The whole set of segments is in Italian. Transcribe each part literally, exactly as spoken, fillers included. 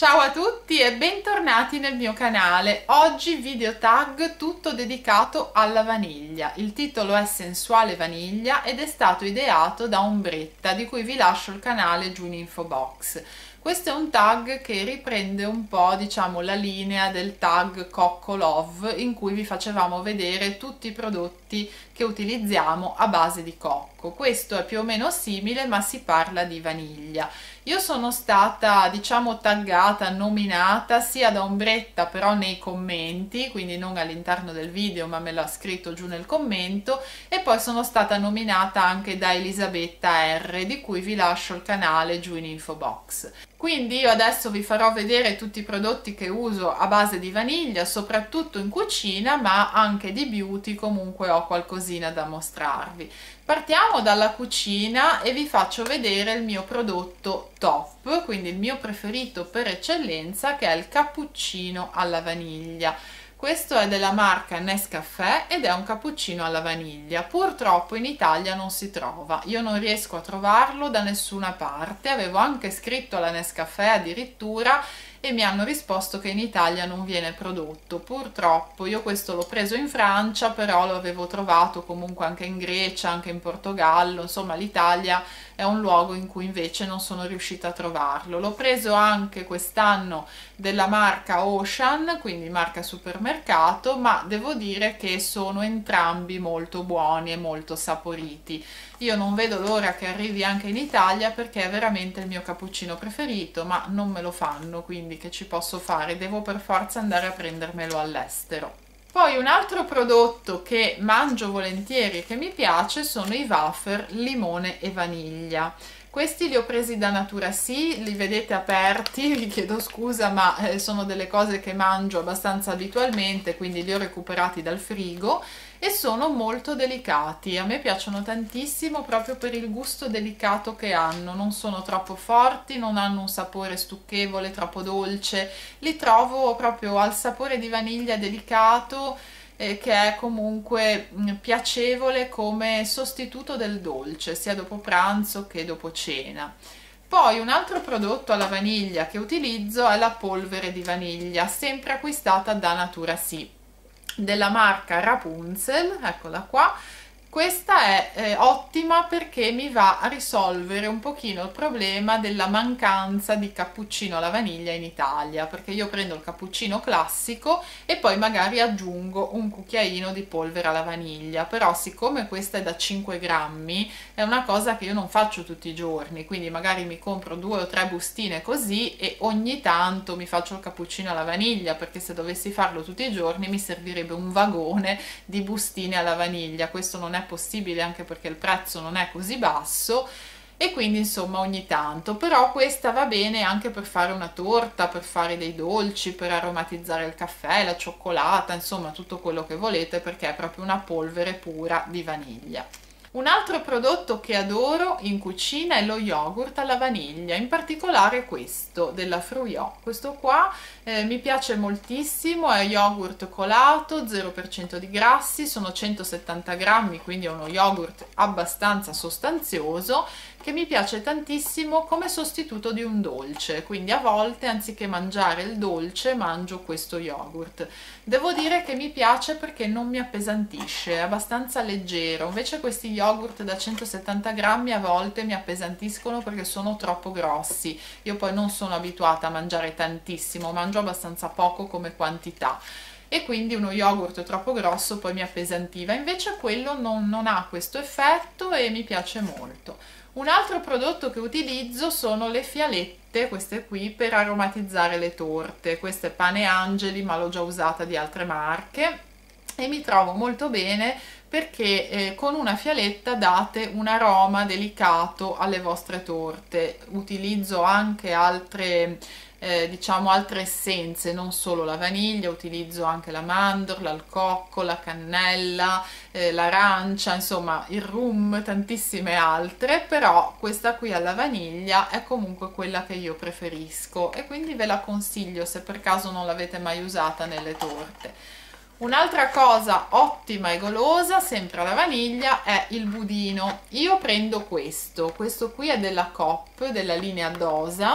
Ciao a tutti e bentornati nel mio canale. Oggi video tag tutto dedicato alla vaniglia. Il titolo è Sensuale Vaniglia ed è stato ideato da Ombretta, di cui vi lascio il canale giù in info box. Questo è un tag che riprende un po', diciamo, la linea del tag Cocco Love, in cui vi facevamo vedere tutti i prodotti che utilizziamo a base di cocco. Questo è più o meno simile, ma si parla di vaniglia. Io sono stata, diciamo, taggata, nominata sia da Ombretta, però nei commenti, quindi non all'interno del video, ma me l'ha scritto giù nel commento, e poi sono stata nominata anche da Elisabetta R, di cui vi lascio il canale giù in info box. Quindi io adesso vi farò vedere tutti i prodotti che uso a base di vaniglia, soprattutto in cucina, ma anche di beauty, comunque ho qualcosina da mostrarvi. Partiamo dalla cucina e vi faccio vedere il mio prodotto top, quindi il mio preferito per eccellenza, che è il cappuccino alla vaniglia. Questo è della marca Nescafè ed è un cappuccino alla vaniglia. Purtroppo in Italia non si trova, io non riesco a trovarlo da nessuna parte. Avevo anche scritto alla Nescafè addirittura e mi hanno risposto che in Italia non viene prodotto. Purtroppo io questo l'ho preso in Francia, però lo avevo trovato comunque anche in Grecia, anche in Portogallo, insomma l'Italia è un luogo in cui invece non sono riuscita a trovarlo. L'ho preso anche quest'anno della marca Ocean, quindi marca supermercato, ma devo dire che sono entrambi molto buoni e molto saporiti. Io non vedo l'ora che arrivi anche in Italia, perché è veramente il mio cappuccino preferito, ma non me lo fanno, quindi che ci posso fare? Devo per forza andare a prendermelo all'estero. Poi un altro prodotto che mangio volentieri e che mi piace sono i wafer limone e vaniglia. Questi li ho presi da Natura Sì, li vedete aperti, vi chiedo scusa, ma eh, sono delle cose che mangio abbastanza abitualmente, quindi li ho recuperati dal frigo e sono molto delicati. A me piacciono tantissimo proprio per il gusto delicato che hanno, non sono troppo forti, non hanno un sapore stucchevole, troppo dolce, li trovo proprio al sapore di vaniglia delicato, eh, che è comunque mh, piacevole come sostituto del dolce, sia dopo pranzo che dopo cena. Poi un altro prodotto alla vaniglia che utilizzo è la polvere di vaniglia, sempre acquistata da Natura Sì, della marca Rapunzel, eccola qua. Questa è eh, ottima perché mi va a risolvere un pochino il problema della mancanza di cappuccino alla vaniglia in Italia, perché io prendo il cappuccino classico e poi magari aggiungo un cucchiaino di polvere alla vaniglia, però siccome questa è da cinque grammi è una cosa che io non faccio tutti i giorni, quindi magari mi compro due o tre bustine così e ogni tanto mi faccio il cappuccino alla vaniglia, perché se dovessi farlo tutti i giorni mi servirebbe un vagone di bustine alla vaniglia. Questo non è possibile, anche perché il prezzo non è così basso, e quindi insomma ogni tanto. Però questa va bene anche per fare una torta, per fare dei dolci, per aromatizzare il caffè, la cioccolata, insomma tutto quello che volete, perché è proprio una polvere pura di vaniglia. Un altro prodotto che adoro in cucina è lo yogurt alla vaniglia, in particolare questo della Fruiò. Questo qua eh, mi piace moltissimo, è yogurt colato, zero per cento di grassi, sono centosettanta grammi, quindi è uno yogurt abbastanza sostanzioso, che mi piace tantissimo come sostituto di un dolce, quindi a volte anziché mangiare il dolce mangio questo yogurt. Devo dire che mi piace perché non mi appesantisce, è abbastanza leggero, invece questi yogurt da centosettanta grammi a volte mi appesantiscono perché sono troppo grossi. Io poi non sono abituata a mangiare tantissimo, mangio abbastanza poco come quantità, e quindi uno yogurt troppo grosso poi mi appesantiva. Invece quello non, non ha questo effetto e mi piace molto. Un altro prodotto che utilizzo sono le fialette, queste qui, per aromatizzare le torte. Questa è Pane Angeli, ma l'ho già usata di altre marche e mi trovo molto bene perché eh, con una fialetta date un aroma delicato alle vostre torte. Utilizzo anche altre Eh, diciamo altre essenze, non solo la vaniglia, utilizzo anche la mandorla, il cocco, la cannella, eh, l'arancia, insomma il rum, tantissime altre, però questa qui alla vaniglia è comunque quella che io preferisco e quindi ve la consiglio se per caso non l'avete mai usata nelle torte. Un'altra cosa ottima e golosa, sempre alla vaniglia, è il budino. Io prendo questo, questo qui è della Coop, della linea Dosa,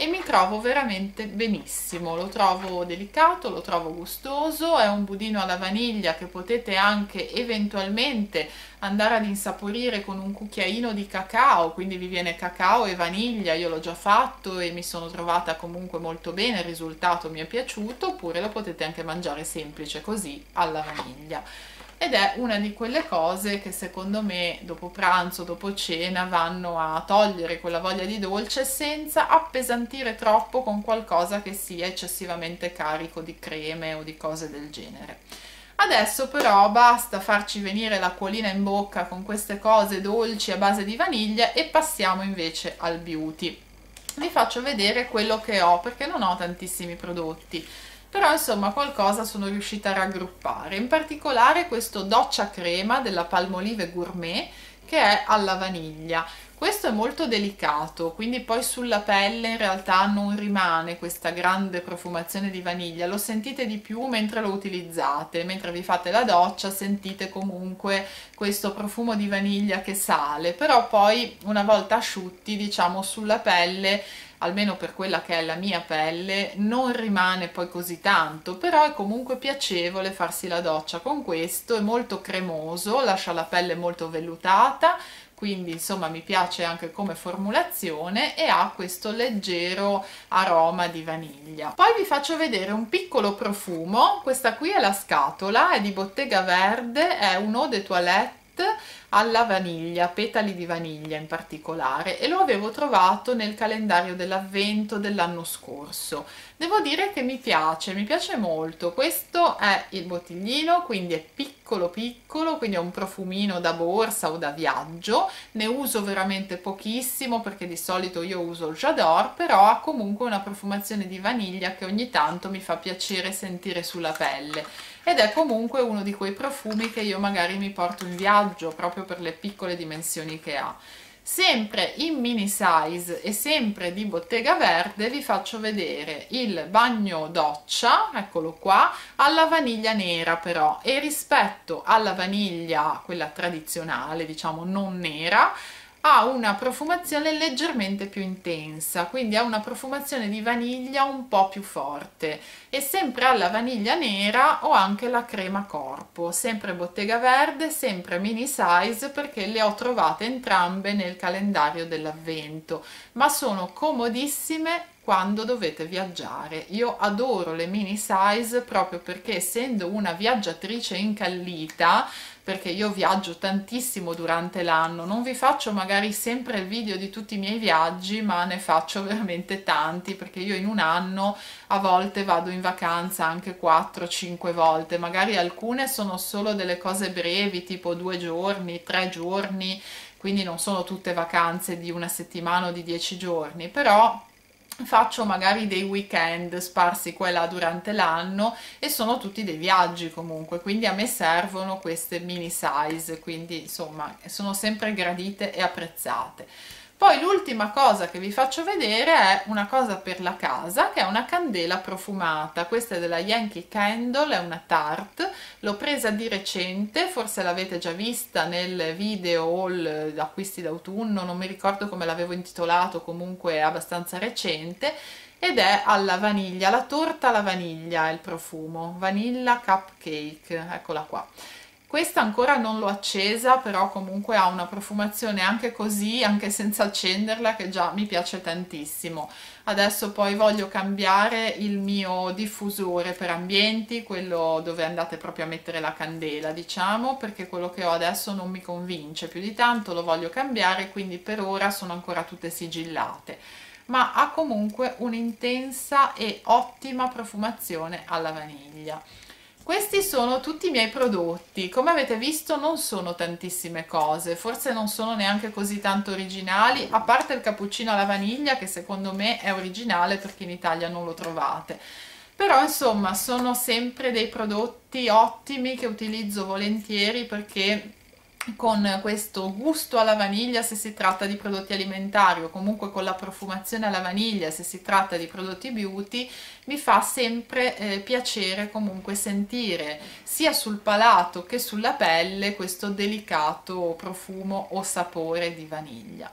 e mi trovo veramente benissimo, lo trovo delicato, lo trovo gustoso, è un budino alla vaniglia che potete anche eventualmente andare ad insaporire con un cucchiaino di cacao, quindi vi viene cacao e vaniglia, io l'ho già fatto e mi sono trovata comunque molto bene, il risultato mi è piaciuto, oppure lo potete anche mangiare semplice così alla vaniglia. Ed è una di quelle cose che secondo me dopo pranzo, dopo cena vanno a togliere quella voglia di dolce senza appesantire troppo con qualcosa che sia eccessivamente carico di creme o di cose del genere. Adesso però basta farci venire l'acquolina in bocca con queste cose dolci a base di vaniglia e passiamo invece al beauty. Vi faccio vedere quello che ho perché non ho tantissimi prodotti, però insomma qualcosa sono riuscita a raggruppare, in particolare questo doccia crema della Palmolive Gourmet che è alla vaniglia. Questo è molto delicato, quindi poi sulla pelle in realtà non rimane questa grande profumazione di vaniglia, lo sentite di più mentre lo utilizzate, mentre vi fate la doccia sentite comunque questo profumo di vaniglia che sale, però poi una volta asciutti, diciamo, sulla pelle, almeno per quella che è la mia pelle, non rimane poi così tanto, però è comunque piacevole farsi la doccia con questo, è molto cremoso, lascia la pelle molto vellutata, quindi insomma mi piace anche come formulazione e ha questo leggero aroma di vaniglia. Poi vi faccio vedere un piccolo profumo, questa qui è la scatola, è di Bottega Verde, è un eau de toilette alla vaniglia, petali di vaniglia in particolare, e lo avevo trovato nel calendario dell'avvento dell'anno scorso. Devo dire che mi piace, mi piace molto. Questo è il bottiglino, quindi è piccolo piccolo, quindi è un profumino da borsa o da viaggio, ne uso veramente pochissimo perché di solito io uso il J'adore, però ha comunque una profumazione di vaniglia che ogni tanto mi fa piacere sentire sulla pelle. Ed è comunque uno di quei profumi che io magari mi porto in viaggio proprio per le piccole dimensioni che ha. Sempre in mini size e sempre di Bottega Verde vi faccio vedere il bagno doccia, eccolo qua, alla vaniglia nera però, e rispetto alla vaniglia, quella tradizionale, diciamo non nera, ha una profumazione leggermente più intensa, quindi ha una profumazione di vaniglia un po' più forte, e sempre alla vaniglia nera ho anche la crema corpo, sempre Bottega Verde, sempre mini size, perché le ho trovate entrambe nel calendario dell'avvento, ma sono comodissime quando dovete viaggiare. Io adoro le mini size proprio perché, essendo una viaggiatrice incallita, perché io viaggio tantissimo durante l'anno, non vi faccio magari sempre il video di tutti i miei viaggi, ma ne faccio veramente tanti, perché io in un anno a volte vado in vacanza anche quattro cinque volte, magari alcune sono solo delle cose brevi, tipo due giorni, tre giorni, quindi non sono tutte vacanze di una settimana o di dieci giorni, però faccio magari dei weekend sparsi qua e là durante l'anno e sono tutti dei viaggi comunque, quindi a me servono queste mini size, quindi insomma sono sempre gradite e apprezzate. Poi l'ultima cosa che vi faccio vedere è una cosa per la casa, che è una candela profumata. Questa è della Yankee Candle, è una Tarte, l'ho presa di recente, forse l'avete già vista nel video haul acquisti d'autunno, non mi ricordo come l'avevo intitolato, comunque è abbastanza recente, ed è alla vaniglia, la torta alla vaniglia è il profumo, Vanilla Cupcake, eccola qua. Questa ancora non l'ho accesa, però comunque ha una profumazione anche così, anche senza accenderla, che già mi piace tantissimo. Adesso poi voglio cambiare il mio diffusore per ambienti, quello dove andate proprio a mettere la candela, diciamo, perché quello che ho adesso non mi convince più di tanto, lo voglio cambiare, quindi per ora sono ancora tutte sigillate. Ma ha comunque un'intensa e ottima profumazione alla vaniglia. Questi sono tutti i miei prodotti, come avete visto non sono tantissime cose, forse non sono neanche così tanto originali, a parte il cappuccino alla vaniglia che secondo me è originale perché in Italia non lo trovate. Però insomma sono sempre dei prodotti ottimi che utilizzo volentieri perché con questo gusto alla vaniglia se si tratta di prodotti alimentari o comunque con la profumazione alla vaniglia se si tratta di prodotti beauty, mi fa sempre eh, piacere comunque sentire sia sul palato che sulla pelle questo delicato profumo o sapore di vaniglia.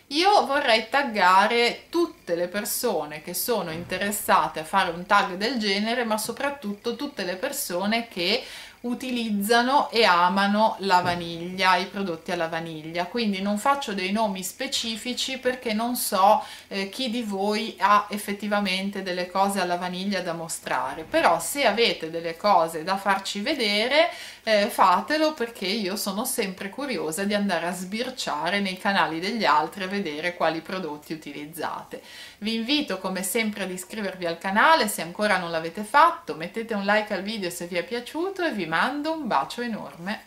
Io vorrei taggare tutte le persone che sono interessate a fare un tag del genere, ma soprattutto tutte le persone che utilizzano e amano la vaniglia, i prodotti alla vaniglia. Quindi non faccio dei nomi specifici perché non so eh, chi di voi ha effettivamente delle cose alla vaniglia da mostrare, però se avete delle cose da farci vedere eh, fatelo, perché io sono sempre curiosa di andare a sbirciare nei canali degli altri e vedere quali prodotti utilizzate. Vi invito come sempre ad iscrivervi al canale se ancora non l'avete fatto, mettete un like al video se vi è piaciuto e vi mando un bacio enorme.